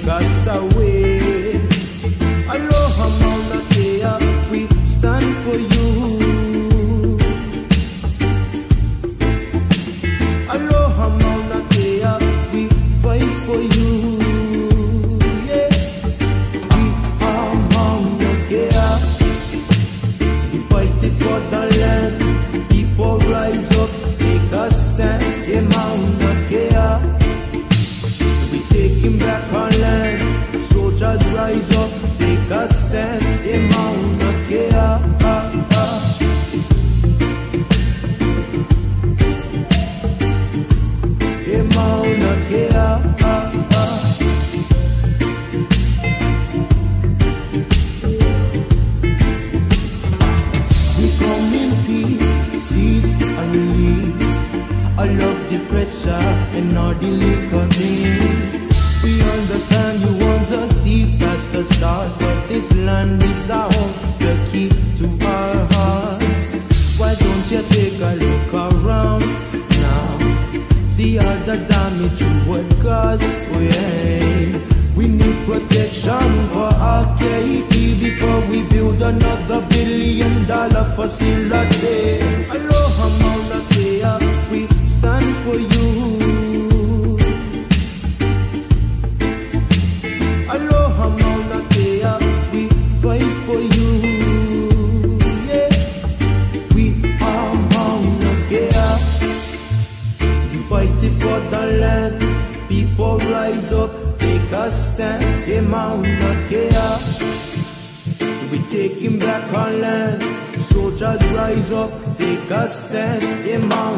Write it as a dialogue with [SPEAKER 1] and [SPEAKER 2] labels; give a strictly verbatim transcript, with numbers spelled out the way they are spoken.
[SPEAKER 1] take us away. Aloha Mauna Kea, we stand for you. Aloha Mauna Kea, we fight for you. Yeah, we are Mauna Kea, so we fight it for the land. People rise up, take a stand. Yeah, Mauna Kea, so we taking back our land. Soldiers rise up, take a stand. Yeah, Mauna Kea. Ah, ah. Yeah, Mauna Kea. Ah, ah. We come in peace, cease and release. I love the pressure and all the liquor things. We understand you want to see past the stars, but this land is our home, the key to our hearts. Why don't you take a look around now? See all the damage you would cause. Oh yeah, we need protection for our K P before we build another billion dollar facility. Aloha Mauna Kea, we stand for you. Aloha Mauna Kea, we fight for you. Yeah, we are Mauna Kea, so we fight it for the land. People rise up, take a stand. Yeah, Mauna Kea, so we taking back our land. Soldiers rise up, take a stand. Yeah, Mauna